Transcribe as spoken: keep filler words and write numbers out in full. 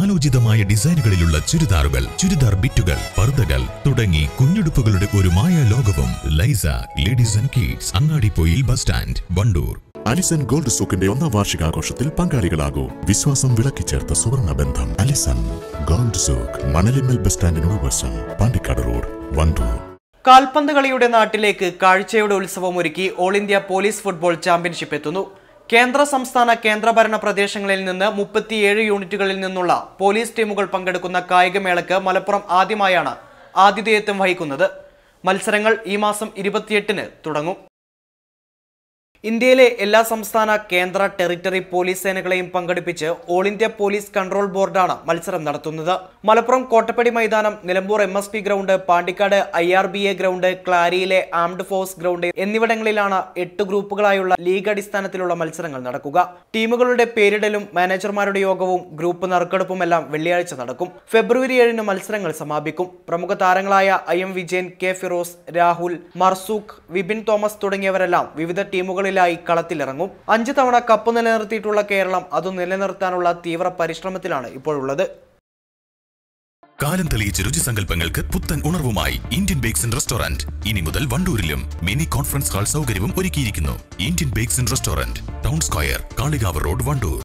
കാലോചിതമായ ഡിസൈനുകളിലുള്ള ചുരിദാറുകൾ, ചുരിദാർ ബിറ്റുകൾ, പർദ്ദകൾ തുടങ്ങി കുഞ്ഞുടുപ്പുകളുടെ ഒരു മായ ലോകവും. ലൈസ ladies and kids, Angadippoyil bus stand, Wandoor. Alison gold സൂക്കിന്റെ ഒന്നാം വാർഷികാഘോഷത്തിൽ പങ്കാളികളാകൂ. വിശ്വാസം വിളക്കിച്ചേർത്ത സുവർണ ബന്ധം. Alison gold souk, Manalimmal bus സ്റ്റാൻഡിനോട് വശം, പാണ്ടിക്കാട് റോഡ്, വണ്ടൂർ. കാൽപന്ത് കളിയുടെ നാട്ടിലേക്ക് കാഴ്ചയുടെ ഉത്സവം ഒരുക്കി all India police football championship എത്തുന്നു. കേന്ദ്ര സംസ്ഥാന കേന്ദ്രഭരണ പ്രദേശങ്ങളിൽ നിന്ന് മുപ്പത്തിയേഴ് യൂണിറ്റുകളിൽ നിന്നുള്ള പോലീസ് ടീമുകൾ പങ്കെടുക്കുന്ന കായികമേളയ്ക്ക് മലപ്പുറം ആദ്യമായാണ് ആതിഥേയത്വം വഹിക്കുന്നത്. മത്സരങ്ങൾ ഈ മാസം ഇരുപത്തിയെട്ടിന് തുടങ്ങും. ഇന്ത്യയിലെ എല്ലാ സംസ്ഥാന കേന്ദ്ര ടെറിട്ടറി പോലീസ് സേനകളെയും പങ്കെടുപ്പിച്ച് ഓൾ ഇന്ത്യ പോലീസ് കൺട്രോൾ ബോർഡാണ് മത്സരം നടത്തുന്നത്. മലപ്പുറം കോട്ടപ്പടി മൈതാനം, Nilambur M S P ground, Pandikkad I R B A ground, ക്ലാരിയിലെ ആംഡ് ഫോഴ്സ് ഗ്രൗണ്ട് എന്നിവിടങ്ങളിലാണ് എട്ട് ഗ്രൂപ്പുകളായുള്ള ലീഗ് അടിസ്ഥാനത്തിലുള്ള മത്സരങ്ങൾ നടക്കുക. ടീമുകളുടെ പേരിടലും മാനേജർമാരുടെ യോഗവും ഗ്രൂപ്പ് നറുക്കെടുപ്പുമെല്ലാം വെള്ളിയാഴ്ച നടക്കും. ഫെബ്രുവരി ഏഴിന് മത്സരങ്ങൾ സമാപിക്കും. പ്രമുഖ താരങ്ങളായ I M Vijayan, K Firoz, Rahul, Marzook, Vipin Thomas തുടങ്ങിയവരെല്ലാം വിവിധ ടീമുകളിൽ കളത്തിലിറങ്ങും. അഞ്ച് തവണ കപ്പ് നിലനിർത്തിയിട്ടുള്ള കേരളം അത് നിലനിർത്താനുള്ള തീവ്ര പരിശ്രമത്തിലാണ് ഇപ്പോഴുള്ളത്. കാലം തെളിയിച്ച രുചി സങ്കല്പങ്ങൾക്ക് പുത്തൻ ഉണർവുമായി ഇന്ത്യൻ ബേക്സ് ആൻഡ് റെസ്റ്റോറന്റ് ഇനി മുതൽ വണ്ടൂരിലും മിനി കോൺഫറൻസ് ഹാൾ സൗകര്യവും ഒരുക്കിയിരിക്കുന്നു. Indian bakes and restaurant, town square, Kalikavu road, Wandoor.